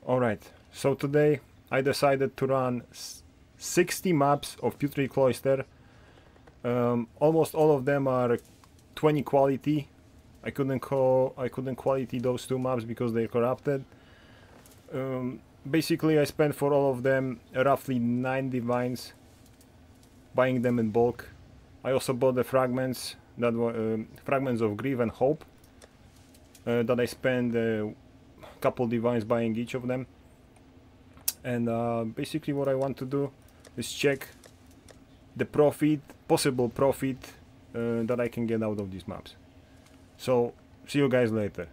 Alright, so today I decided to run 60 maps of Putrid Cloister. Almost all of them are 20 quality. I couldn't quality those two maps because they're corrupted. Basically I spent for all of them roughly 9 divines, buying them in bulk. I also bought the fragments that were fragments of Grief and Hope that I spent couple divines buying each of them. And basically what I want to do is check the possible profit that I can get out of these maps. So see you guys later.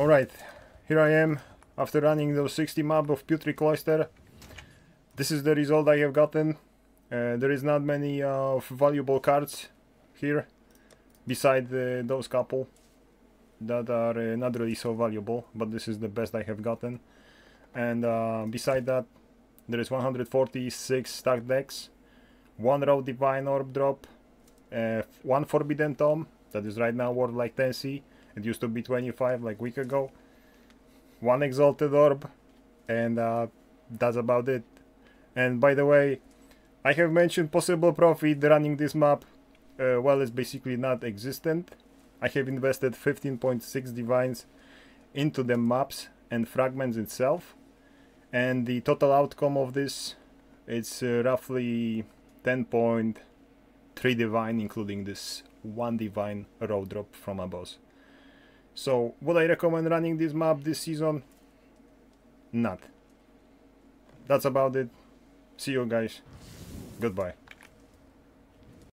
Alright, here I am after running those 60 map of Putrid Cloister. This is the result I have gotten. There is not many valuable cards here, beside those couple that are not really so valuable, but this is the best I have gotten. And beside that, there is 146 stacked decks, 1 raw divine orb drop, 1 forbidden tome that is right now worth like 10C. It used to be 25 like a week ago, 1 exalted orb, and that's about it. And by the way, I have mentioned possible profit running this map. Well, it's basically not existent. I have invested 15.6 divines into the maps and fragments itself, and the total outcome of this, it's roughly 10.3 divine, including this 1 divine raw drop from a boss. So would I recommend running this map this season? Not. That's about it. See you guys. Goodbye.